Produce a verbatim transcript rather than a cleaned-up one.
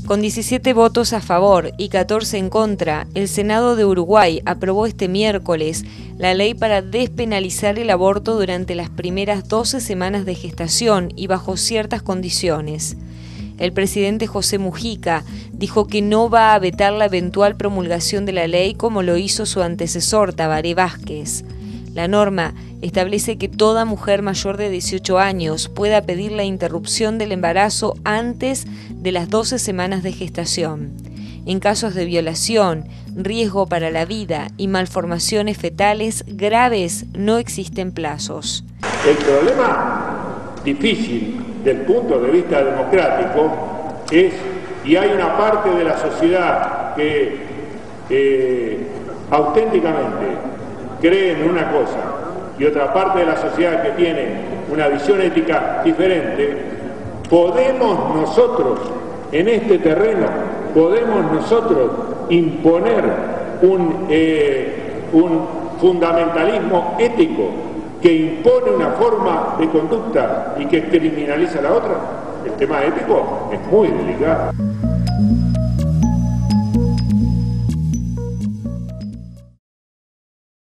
Con diecisiete votos a favor y catorce en contra, el Senado de Uruguay aprobó este miércoles la ley para despenalizar el aborto durante las primeras doce semanas de gestación y bajo ciertas condiciones. El presidente José Mujica dijo que no va a vetar la eventual promulgación de la ley como lo hizo su antecesor, Tabaré Vázquez. La norma establece que toda mujer mayor de dieciocho años pueda pedir la interrupción del embarazo antes de las doce semanas de gestación. En casos de violación, riesgo para la vida y malformaciones fetales graves no existen plazos. El problema difícil del punto de vista democrático es, y hay una parte de la sociedad que eh, auténticamente cree en una cosa y otra parte de la sociedad que tiene una visión ética diferente, podemos nosotros en este terreno, podemos nosotros imponer un, eh, un fundamentalismo ético que impone una forma de conducta y que criminaliza la otra. El tema ético es muy delicado.